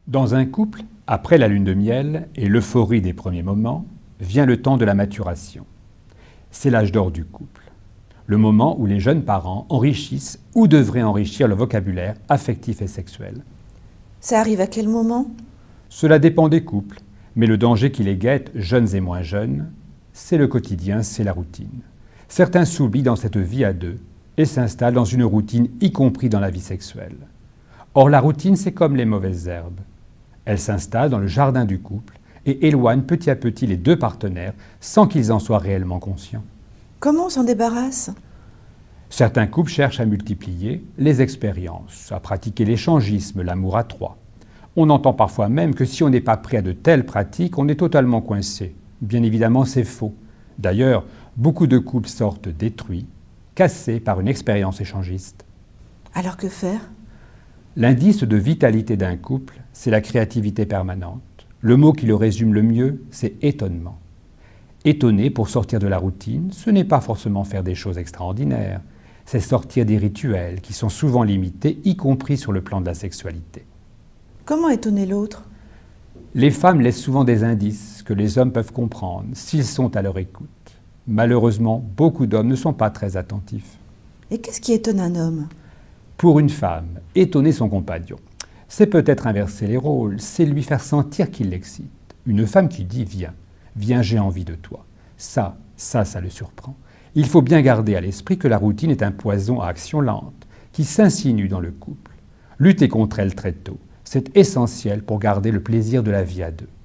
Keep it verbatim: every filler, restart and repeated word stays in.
Dans un couple, après la lune de miel et l'euphorie des premiers moments, vient le temps de la maturation. C'est l'âge d'or du couple, le moment où les jeunes parents enrichissent ou devraient enrichir le vocabulaire affectif et sexuel. Ça arrive à quel moment? Cela dépend des couples, mais le danger qui les guette, jeunes et moins jeunes, c'est le quotidien, c'est la routine. Certains s'oublient dans cette vie à deux et s'installent dans une routine, y compris dans la vie sexuelle. Or, la routine, c'est comme les mauvaises herbes. Elle s'installe dans le jardin du couple et éloigne petit à petit les deux partenaires sans qu'ils en soient réellement conscients. Comment on s'en débarrasse? Certains couples cherchent à multiplier les expériences, à pratiquer l'échangisme, l'amour à trois. On entend parfois même que si on n'est pas prêt à de telles pratiques, on est totalement coincé. Bien évidemment, c'est faux. D'ailleurs, beaucoup de couples sortent détruits, cassés par une expérience échangiste. Alors que faire? L'indice de vitalité d'un couple, c'est la créativité permanente. Le mot qui le résume le mieux, c'est étonnement. Étonner pour sortir de la routine, ce n'est pas forcément faire des choses extraordinaires, c'est sortir des rituels qui sont souvent limités, y compris sur le plan de la sexualité. Comment étonner l'autre? Les femmes laissent souvent des indices que les hommes peuvent comprendre s'ils sont à leur écoute. Malheureusement, beaucoup d'hommes ne sont pas très attentifs. Et qu'est-ce qui étonne un homme? Pour une femme, étonner son compagnon, c'est peut-être inverser les rôles, c'est lui faire sentir qu'il l'excite. Une femme qui dit « viens, viens, j'ai envie de toi ». Ça, ça, ça le surprend. Il faut bien garder à l'esprit que la routine est un poison à action lente qui s'insinue dans le couple. Lutter contre elle très tôt, c'est essentiel pour garder le plaisir de la vie à deux.